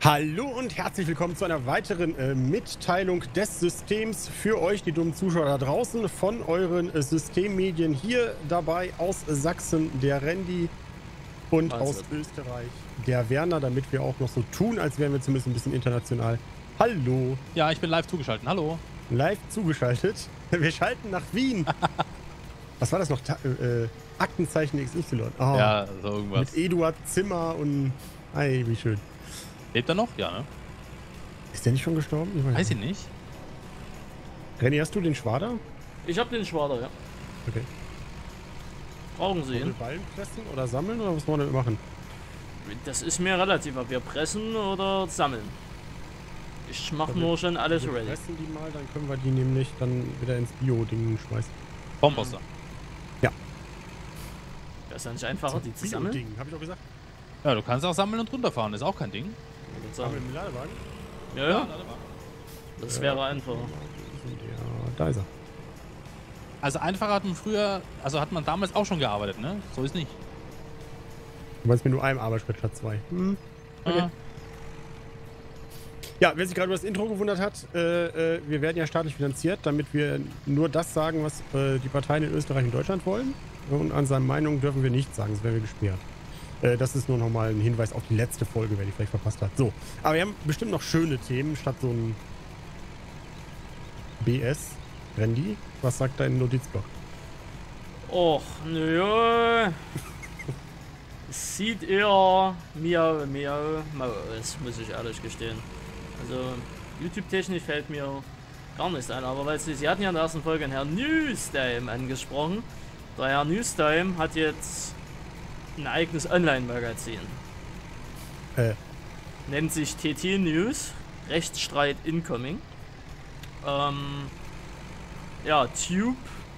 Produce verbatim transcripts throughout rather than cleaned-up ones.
Hallo und herzlich willkommen zu einer weiteren äh, Mitteilung des Systems für euch, die dummen Zuschauer da draußen, von euren äh, Systemmedien hier dabei aus Sachsen, der Randy, und Also. aus Österreich, der Werner, damit wir auch noch so tun, als wären wir zumindest ein bisschen international. Hallo. Ja, ich bin live zugeschaltet. Hallo. Live zugeschaltet. Wir schalten nach Wien. Was war das noch? Ta äh, Aktenzeichen X Y. Oh, Ja, so irgendwas. mit Eduard Zimmer und... Ei, wie schön. Lebt er noch? Ja, ne? Ist der nicht schon gestorben? Ich Weiß ich nicht. Renny, hast du den Schwader? Ich hab den Schwader, ja. Okay. Brauchen Sie Wollen wir ihn? Ballen pressen oder sammeln oder was wollen wir damit machen? Das ist mir relativ, ob wir pressen oder sammeln. Ich mach nur schon alles Wir ready. pressen die mal, dann können wir die nämlich dann wieder ins Bio-Ding schmeißen. Komposter. Wäre es dann nicht einfacher, die zu sammeln? Bio-Ding, hab ich doch gesagt. Ja, du kannst auch sammeln und runterfahren. Ist auch kein Ding. Ich würd Sammeln sagen. im Ladewagen? Ja, ja, das wäre einfacher. Ja, da ist er. Also einfacher hat man früher, also hat man damals auch schon gearbeitet, ne? So ist nicht. Du meinst mit nur einem Arbeitsschritt statt zwei. Hm. Okay. Ah. Ja, wer sich gerade über das Intro gewundert hat, äh, äh, wir werden ja staatlich finanziert, damit wir nur das sagen, was äh, die Parteien in Österreich und Deutschland wollen. Und an seiner Meinung dürfen wir nichts sagen, sonst werden wir gesperrt. Äh, das ist nur nochmal ein Hinweis auf die letzte Folge, wer die vielleicht verpasst hat. So, aber wir haben bestimmt noch schöne Themen, statt so ein B S. Randy, was sagt dein Notizblock? Och, nö. Es sieht eher miau, miau, mau aus, muss ich ehrlich gestehen. Also, YouTube-technisch fällt mir gar nichts ein, aber weil Sie, Sie hatten ja in der ersten Folge einen Herrn Newstime angesprochen. Der Herr Newstime hat jetzt ein eigenes Online-Magazin. Äh, Nennt sich T T News, Rechtsstreit Incoming. Ähm, ja, Tube.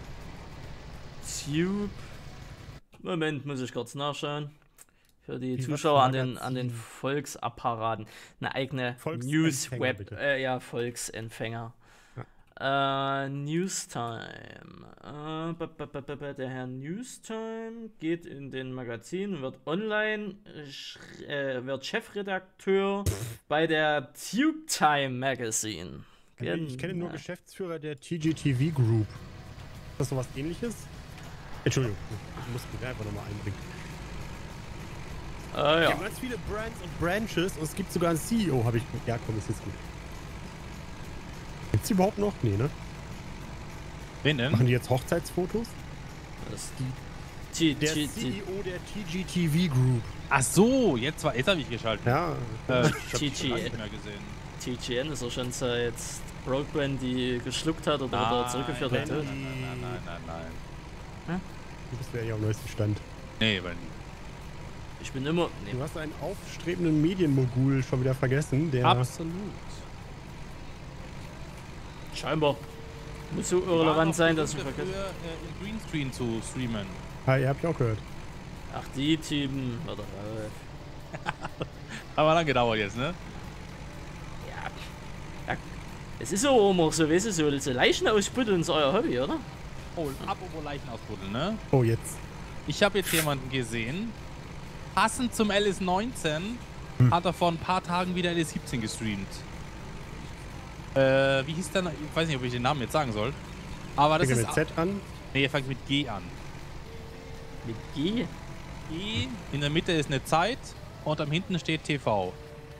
Tube. Moment, muss ich kurz nachschauen. Für die Wie, Zuschauer was an den, Magazin? an den Volksapparaten. Eine eigene Volksempfänger, News-Web. bitte. Äh, ja, Volksempfänger. Äh, Newstime. Äh, b -b -b -b -b der Herr Newstime geht in den Magazin, wird online, äh, äh, wird Chefredakteur bei der Tube Time Magazine. ich kenne nur Genau. Geschäftsführer der T G T V Group. Ist das sowas ähnliches? Entschuldigung, ich muss mich einfach nochmal einbringen. Äh, Wir ja. haben ganz viele Brands und Branches und es gibt sogar einen C E O, habe ich. Ja, komm, ist jetzt gut. Gibt's die überhaupt noch? Nee, ne? Wen denn? Machen die jetzt Hochzeitsfotos? Das T Der T C E O der T G T V Group. Ach so, jetzt war, jetzt habe ich geschaltet. Ja, Äh, ich hab T die schon lange G. nicht mehr gesehen. T G N ist er schon seit Broadband, die geschluckt hat oder, oder zurückgeführt nein, hat. nein, tot. nein, nein, nein, nein, nein. du bist ja hier am neuesten Stand. Nee, weil Ich bin immer. Nee, Du hast einen aufstrebenden Medienmogul schon wieder vergessen, der. absolut. scheinbar. Muss so irrelevant sein, dass ich früher vergesse. äh, im Greenscreen zu streamen. Ah, ihr habt ja auch gehört. Ach, die Typen. Oder, äh, Aber lang gedauert jetzt, ne? ja. ja. Es ist so immer so, weißt du, so, so Leichen ausbuddeln ist euer Hobby, oder? Oh, apropos Leichen ausbuddeln, ne? Oh, jetzt. Ich habe jetzt jemanden gesehen. Passend zum L S neunzehn Hm. hat er vor ein paar Tagen wieder L S siebzehn gestreamt. Äh, wie hieß der? Ich weiß nicht, ob ich den Namen jetzt sagen soll. Aber das Fängt er ist. mit Z an. Nee, er fängt mit G an. Mit G? G, in der Mitte ist eine Zeit und am hinten steht T V.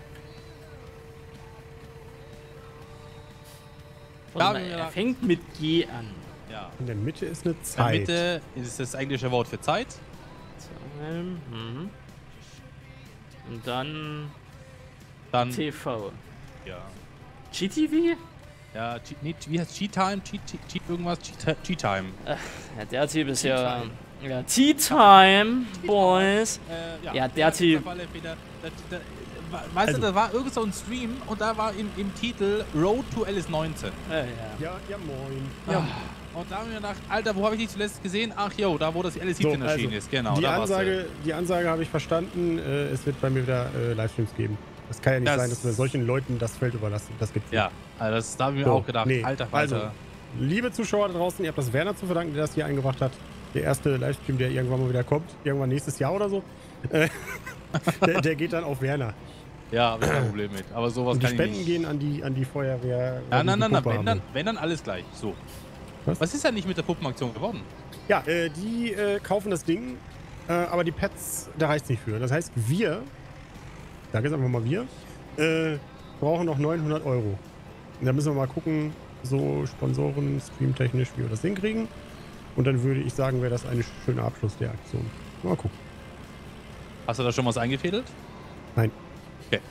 Warte Ja, mal, ja. er fängt mit G an. Ja. In der Mitte ist eine In der Zeit. Mitte ist das englische Wort für Zeit. Mhm. Und dann Dann. T V. Ja. G T V? Ja, G, nee, wie heißt G-Time? G, G, G irgendwas? G-Time. Ja, der Typ ist ja. Ja, Tea Time, Boys. Äh, Ja, der Typ. auf alle Fälle, da- da- Weißt Also. du, da war irgend so ein Stream und da war im, im Titel Road to L S neunzehn. Ja, ja. Ja, ja, moin. Ja. Und da haben wir gedacht, Alter, wo habe ich dich zuletzt gesehen? Ach jo, da wo das L S So, siebzehn also, erschienen ist, genau. die, da war's, Ansage, die Ansage habe ich verstanden. Äh, es wird bei mir wieder äh, Livestreams geben. Das kann ja nicht Das- sein, dass wir solchen Leuten das Feld überlassen. Das gibt's äh, Ja, also das, da haben wir So, auch gedacht, nee, alter also, Falter. Liebe Zuschauer da draußen, ihr habt das Werner zu verdanken, der das hier eingebracht hat. Der erste Livestream, der irgendwann mal wieder kommt. Irgendwann nächstes Jahr oder so. Äh, der, der geht dann auf Werner. Ja, habe ich kein Problem mit. Aber sowas Und die kann ich Spenden nicht. gehen an die, an die Feuerwehr. Ja, an nein, die nein, nein, wenn Puppearme. dann, wenn dann alles gleich. So. Was? Was ist denn nicht mit der Puppenaktion geworden? Ja, äh, die äh, kaufen das Ding, äh, aber die Pets, da reicht es nicht für. Das heißt, wir, sag jetzt einfach mal wir, äh, brauchen noch neunhundert Euro. Und da müssen wir mal gucken, so Sponsoren, streamtechnisch, wie wir das hinkriegen. Und dann würde ich sagen, wäre das ein schöner Abschluss der Aktion. Mal gucken. Hast du da schon was eingefädelt? Nein. Okay.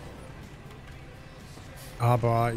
Aber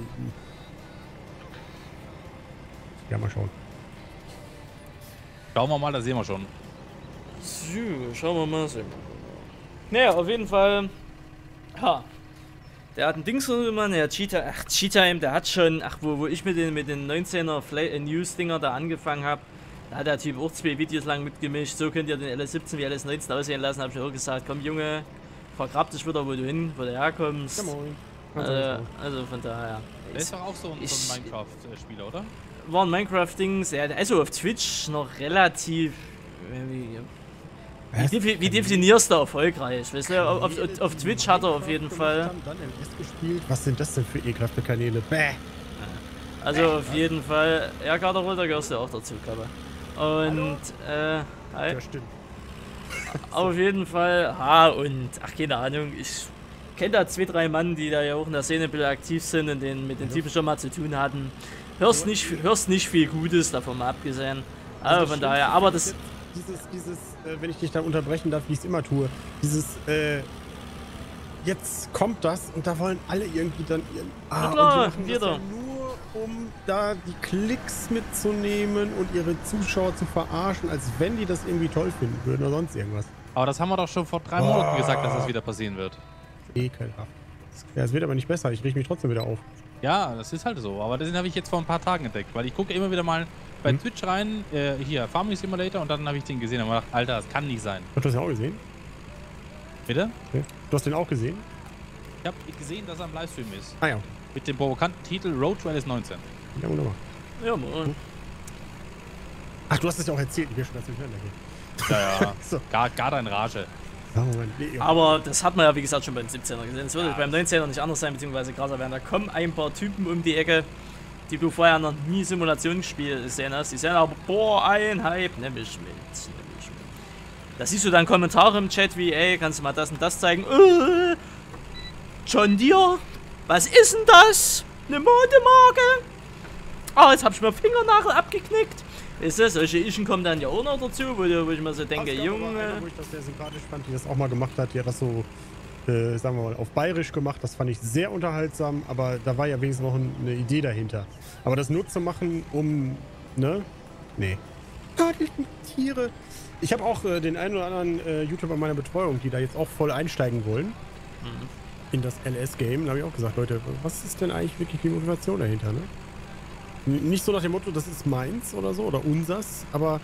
ja, mal schauen. Schauen wir mal, da sehen wir schon. So, schauen wir mal. Sehen wir mal. Naja, auf jeden Fall. Ha. Der hat ein Dings gemacht, der Cheetah, ach, Cheetah, der hat schon, ach, wo, wo ich mit den, mit den neunzehner News-Dinger da angefangen habe, da hat der Typ auch zwei Videos lang mitgemischt. So könnt ihr den L S siebzehn wie L S neunzehn aussehen lassen, habe ich auch gesagt. Komm, Junge, vergrab dich wieder, wo du hin, wo du herkommst. Ja, moin. Äh, also von daher. Der ist doch auch so ein, Ich- so ein Minecraft-Spieler, oder? War ein Minecraft-Dings, ja, also auf Twitch noch relativ. Wie, wie, defi- wie definierst du erfolgreich? Weißt du, auf, auf, auf Twitch hat er auf jeden Fall. Dann L S gespielt. Was sind das denn für ekelhafte Kanäle? Bäh. Also auf jeden Fall. Ja, Garderol, da gehörst du auch dazu, Kappe. Und, äh, hi. Ja, stimmt. Auf jeden Fall, ha, und, ach, keine Ahnung, ich kenne da zwei, drei Mann, die da ja auch in der Szene ein bisschen aktiv sind und den, mit den Typen schon mal zu tun hatten. Hörst nicht, hörst nicht viel Gutes, davon mal abgesehen. Aber von daher, aber das. Dieses, dieses, äh, wenn ich dich da unterbrechen darf, wie ich es immer tue, dieses, äh, jetzt kommt das und da wollen alle irgendwie dann ihren. Ah, Na klar, und die machen wir das ja doch. nur, um da die Klicks mitzunehmen und ihre Zuschauer zu verarschen, als wenn die das irgendwie toll finden würden oder sonst irgendwas. Aber das haben wir doch schon vor drei Oh. Monaten gesagt, dass das wieder passieren wird. Ekelhaft. Ja, es wird aber nicht besser, ich reg mich trotzdem wieder auf. Ja, das ist halt so. Aber das habe ich jetzt vor ein paar Tagen entdeckt, weil ich gucke immer wieder mal bei Hm. Twitch rein, äh, hier, Farming Simulator, und dann habe ich den gesehen und mir gedacht, Alter, das kann nicht sein. Hast du das ja auch gesehen? Bitte? Okay. Du hast den auch gesehen? Ich habe gesehen, dass er im Livestream ist. Ah ja. Mit dem provokanten Titel Road to L S neunzehn. Ja, wunderbar. Ja, Mann. Ach, du hast es ja auch erzählt, ich will schon ganz durcheinander gehen. Ja, ja. So. Gar, gar dein Rage. Oh, Mann. Nee, ja. Aber das hat man ja wie gesagt schon beim siebzehner gesehen. Es wird Ja. beim neunzehner nicht anders sein, beziehungsweise krasser werden. Da kommen ein paar Typen um die Ecke, die du vorher noch nie Simulationsspiel gesehen hast. Die sagen aber, boah, ein Hype, nimm ich mit, nimm ich mit. Da siehst du dann Kommentare im Chat wie, ey, kannst du mal das und das zeigen? Äh, John Deere? Was ist denn das? Eine Modemarke? Ah, jetzt hab ich mir Fingernagel abgeknickt. Weißt du, solche Ischen kommen dann ja auch noch dazu, wo, wo ich mir so denke, Es gab aber Junge. eine, wo ich das sehr sympathisch fand, die das auch mal gemacht hat. Die hat das so, äh, sagen wir mal, auf Bayerisch gemacht. Das fand ich sehr unterhaltsam, aber da war ja wenigstens noch ein, eine Idee dahinter. Aber das nur zu machen, um, ne? Nee. Ah, die Tiere. Ich habe auch äh, den einen oder anderen äh, YouTuber meiner Betreuung, die da jetzt auch voll einsteigen wollen Mhm. in das L S-Game. Da habe ich auch gesagt, Leute, was ist denn eigentlich wirklich die Motivation dahinter, ne? N- Nicht so nach dem Motto, das ist meins oder so, oder unsers, aber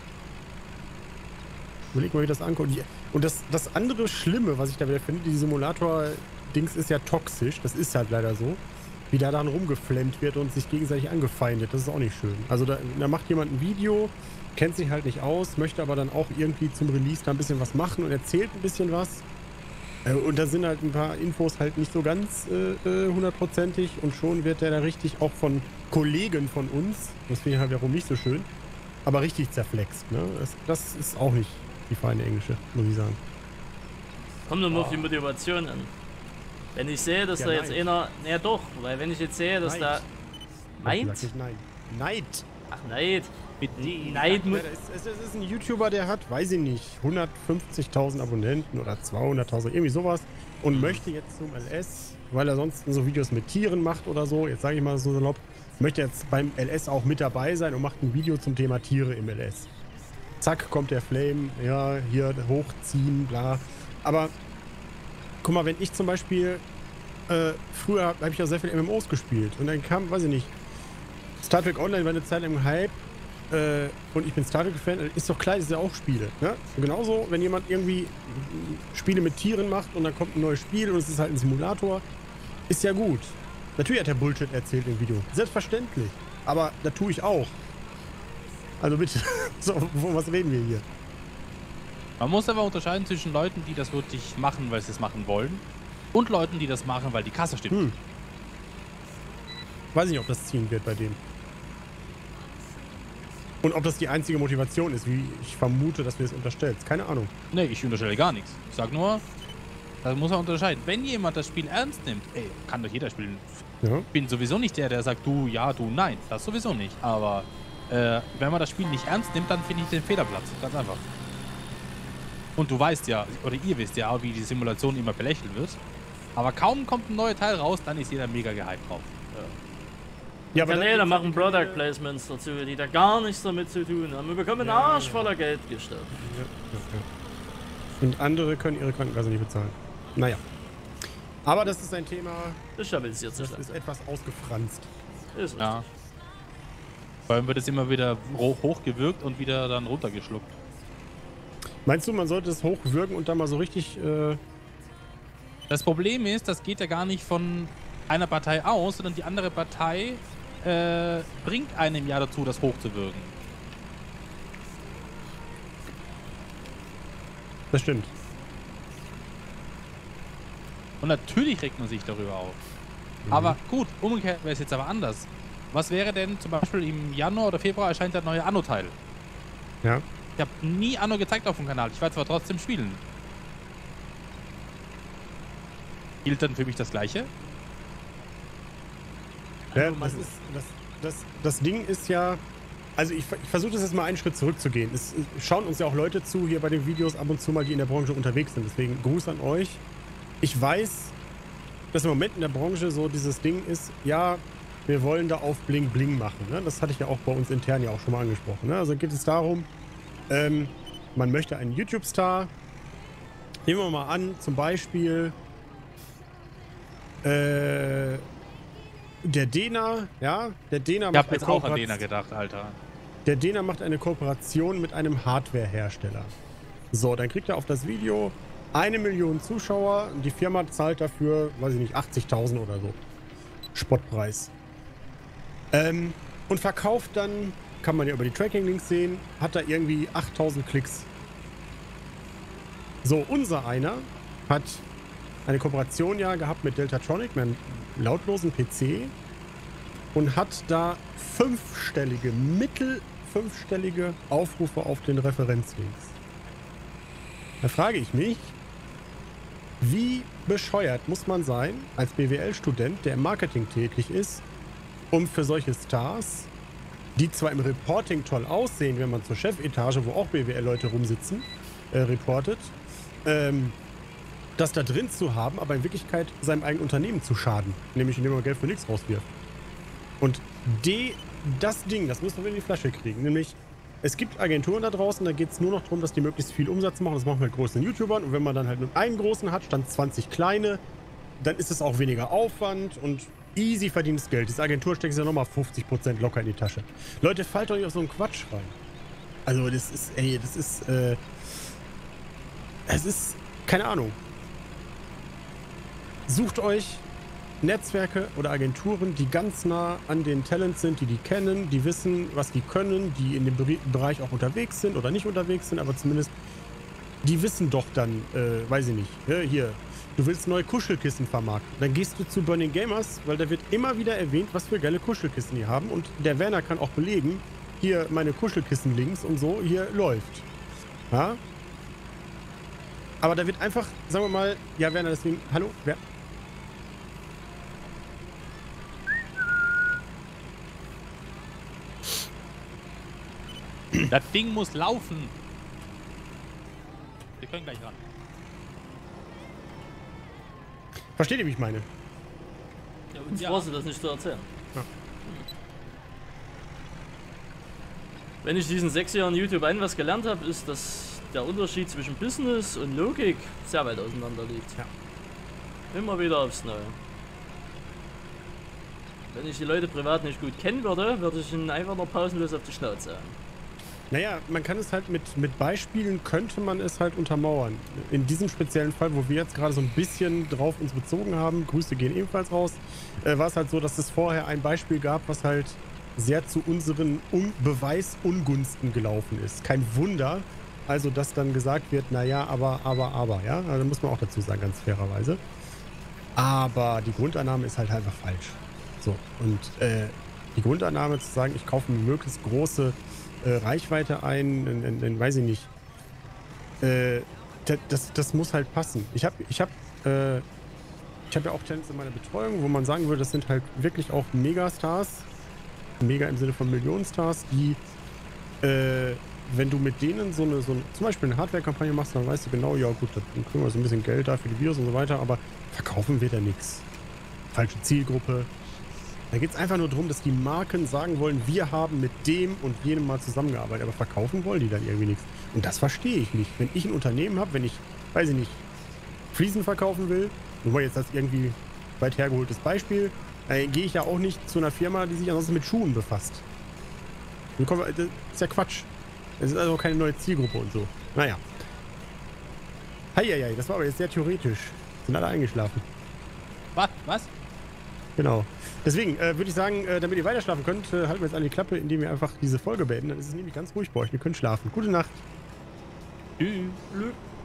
überleg mal, wie das ankommt. Die- Und das, das andere Schlimme, was ich da wieder finde, die Simulator-Dings ist ja toxisch, das ist halt leider so, wie da dann rumgeflammt wird und sich gegenseitig angefeindet, das ist auch nicht schön. Also da, da macht jemand ein Video, kennt sich halt nicht aus, möchte aber dann auch irgendwie zum Release da ein bisschen was machen und erzählt ein bisschen was. Äh, Und da sind halt ein paar Infos halt nicht so ganz äh, äh, hundertprozentig und schon wird der da richtig auch von Kollegen von uns, das finde ich halt wiederum nicht so schön, aber richtig zerflext. Ne? Das, das ist auch nicht die feine Englische, muss ich sagen. Kommt nur mal auf die Motivation an. Wenn ich sehe, dass Ja, da jetzt Neid. einer. Naja doch, weil wenn ich jetzt sehe, dass Neid. da. Hab Meint? gesagt, nicht Nein. Neid. Ach Neid. Mit D. Neid Ja, mu- das ist, es ist ein YouTuber, der hat, weiß ich nicht, hundertfünfzigtausend Abonnenten oder zweihunderttausend, irgendwie sowas und möchte jetzt zum L S, weil er sonst so Videos mit Tieren macht oder so, jetzt sage ich mal so salopp, möchte jetzt beim L S auch mit dabei sein und macht ein Video zum Thema Tiere im L S. Zack, kommt der Flame, ja, hier hochziehen, bla. Aber guck mal, wenn ich zum Beispiel, äh, früher habe ich ja sehr viel M M Os gespielt und dann kam, weiß ich nicht, Star Trek Online war eine Zeit lang im Hype, äh, und ich bin Star Trek-Fan, ist doch klar, das ist ja auch Spiele. Ne? Und genauso, wenn jemand irgendwie Spiele mit Tieren macht und dann kommt ein neues Spiel und es ist halt ein Simulator, ist ja gut. Natürlich hat er Bullshit erzählt im Video. Selbstverständlich. Aber da tue ich auch. Also bitte, so, von was reden wir hier? Man muss aber unterscheiden zwischen Leuten, die das wirklich machen, weil sie es machen wollen, Und Leuten, die das machen, weil die Kasse stimmt. Hm. Weiß nicht, ob das ziehen wird bei denen. Und ob das die einzige Motivation ist, wie ich vermute, dass du es unterstellst. Keine Ahnung. Nee, ich unterstelle gar nichts. Ich sag nur, da muss man unterscheiden. Wenn jemand das Spiel ernst nimmt, ey, kann doch jeder spielen. Ja. Ich bin sowieso nicht der, der sagt, du ja, du nein. Das sowieso nicht. Aber äh, wenn man das Spiel nicht ernst nimmt, dann finde ich den Fehlerplatz. Ganz einfach. Und du weißt ja, oder ihr wisst ja auch, wie die Simulation immer belächelt wird. Aber kaum kommt ein neuer Teil raus, dann ist jeder mega gehypt drauf. Ja, aber Kanäle dann, machen Product Placements dazu, die da gar nichts damit zu tun haben. Wir bekommen einen Ja, Arsch ja. voller Geld gestellt. Ja, ja, ja. Und andere können ihre Krankenkasse nicht bezahlen. Naja. Aber das ist ein Thema, Das stabilisiert sich das ist langsam. etwas ausgefranst. Ist richtig. Ja. Vor allem wird es immer wieder ho- hochgewürgt und wieder dann runtergeschluckt. Meinst du, man sollte es hochwürgen und dann mal so richtig... Äh, Das Problem ist, das geht ja gar nicht von einer Partei aus, sondern die andere Partei äh, bringt einem ja dazu, das hochzuwürgen. das stimmt. Und natürlich regt man sich darüber auf. Aber gut, umgekehrt wäre es jetzt aber anders. Was wäre denn zum Beispiel im Januar oder Februar erscheint der neue Anno-Teil? Ja. Ich habe nie Anno gezeigt auf dem Kanal. Ich werde zwar trotzdem spielen. Gilt dann für mich das Gleiche? Ja, das, ist, das, das, das Ding ist ja, also ich, ich versuche das jetzt mal einen Schritt zurückzugehen. Es es schauen uns ja auch Leute zu hier bei den Videos ab und zu mal, die in der Branche unterwegs sind. Deswegen Gruß an euch. Ich weiß, dass im Moment in der Branche so dieses Ding ist, ja, wir wollen da auf Bling Bling machen. Ne? Das hatte ich ja auch bei uns intern ja auch schon mal angesprochen. Ne? Also geht es darum, ähm, man möchte einen YouTube-Star. Nehmen wir mal an, zum Beispiel äh, der Dena, ja, der Dena Ich macht habe jetzt eine auch an Kooperation- Dena gedacht, Alter. Der Dena macht eine Kooperation mit einem Hardware-Hersteller. So, dann kriegt er auf das Video eine Million Zuschauer. Die Firma zahlt dafür, weiß ich nicht, achtzigtausend oder so. Spottpreis. Ähm, und verkauft dann, kann man ja über die Tracking-Links sehen, hat da irgendwie achttausend Klicks. So, unser einer hat eine Kooperation ja gehabt mit Deltatronic, mit einem lautlosen P C, und hat da fünfstellige, mittel fünfstellige Aufrufe auf den Referenzlinks. Da frage ich mich, wie bescheuert muss man sein als B W L-Student, der im Marketing tätig ist, um für solche Stars, die zwar im Reporting toll aussehen, wenn man zur Chefetage, wo auch B W L-Leute rumsitzen, äh, reportet, ähm, das da drin zu haben, aber in Wirklichkeit seinem eigenen Unternehmen zu schaden, nämlich indem man Geld für nichts rauswirft. Und die, das Ding, das müssen wir in die Flasche kriegen, nämlich es gibt Agenturen da draußen, da geht es nur noch darum, dass die möglichst viel Umsatz machen. Das machen wir mit großen YouTubern. Und wenn man dann halt nur einen großen hat, statt zwanzig kleine, dann ist es auch weniger Aufwand und easy verdientes Geld. Diese Agentur steckt sich ja nochmal fünfzig Prozent locker in die Tasche. Leute, fallt doch nicht auf so einen Quatsch rein. Also das ist, ey, das ist, äh, es ist, keine Ahnung. Sucht euch Netzwerke oder Agenturen, die ganz nah an den Talents sind, die die kennen, die wissen, was die können, die in dem Bere- Bereich auch unterwegs sind oder nicht unterwegs sind, aber zumindest die wissen doch dann, äh, weiß ich nicht, ja, hier, du willst neue Kuschelkissen vermarkten, dann gehst du zu Burning Gamers, weil da wird immer wieder erwähnt, was für geile Kuschelkissen die haben, und der Werner kann auch belegen, hier meine Kuschelkissen-Links und so, hier läuft. Ja? Aber da wird einfach, sagen wir mal, ja Werner, deswegen, hallo, wer... Das Ding muss laufen. Wir können gleich ran. Versteht ihr, wie ich meine? Ja, uns Ja. brauchst du das nicht zu erzählen. Ja. Wenn ich diesen sechs Jahren YouTube ein was gelernt habe, ist, dass der Unterschied zwischen Business und Logik sehr weit auseinander liegt. Ja. Immer wieder aufs Neue. Wenn ich die Leute privat nicht gut kennen würde, würde ich ihnen einfach nur pausenlos auf die Schnauze hauen. Naja, man kann es halt mit, mit Beispielen, könnte man es halt untermauern. In diesem speziellen Fall, wo wir jetzt gerade so ein bisschen drauf uns bezogen haben, Grüße gehen ebenfalls raus, äh, war es halt so, dass es vorher ein Beispiel gab, was halt sehr zu unseren Un- Beweisungunsten gelaufen ist. Kein Wunder, also dass dann gesagt wird, naja, aber, aber, aber, ja, also muss man auch dazu sagen, ganz fairerweise. Aber die Grundannahme ist halt einfach falsch. So, und äh, die Grundannahme zu sagen, ich kaufe eine möglichst große äh, Reichweite ein, in, in, in, weiß ich nicht, äh, das, das muss halt passen. Ich habe ich hab, äh, ich hab ja auch Channels in meiner Betreuung, wo man sagen würde, das sind halt wirklich auch Megastars, Mega im Sinne von Millionenstars, die, äh, wenn du mit denen so eine, so eine, zum Beispiel eine Hardware-Kampagne machst, dann weißt du genau, ja gut, dann kriegen wir so ein bisschen Geld da für die Videos und so weiter, aber verkaufen wir da nichts. Falsche Zielgruppe. Da geht es einfach nur darum, dass die Marken sagen wollen, wir haben mit dem und jenem mal zusammengearbeitet, aber verkaufen wollen die dann irgendwie nichts. Und das verstehe ich nicht. Wenn ich ein Unternehmen habe, wenn ich, weiß ich nicht, Fliesen verkaufen will, nur mal jetzt das irgendwie weit hergeholtes Beispiel, äh, gehe ich ja auch nicht zu einer Firma, die sich ansonsten mit Schuhen befasst. Das ist ja Quatsch. Es ist also keine neue Zielgruppe und so. Naja. Heieiei, das war aber jetzt sehr theoretisch. Sind alle eingeschlafen. Was? Was? Genau. Deswegen äh, würde ich sagen, äh, damit ihr weiter schlafen könnt, äh, halten wir jetzt an die Klappe, indem wir einfach diese Folge beenden. Dann ist es nämlich ganz ruhig bei euch. Ihr könnt schlafen. Gute Nacht. Tschüss.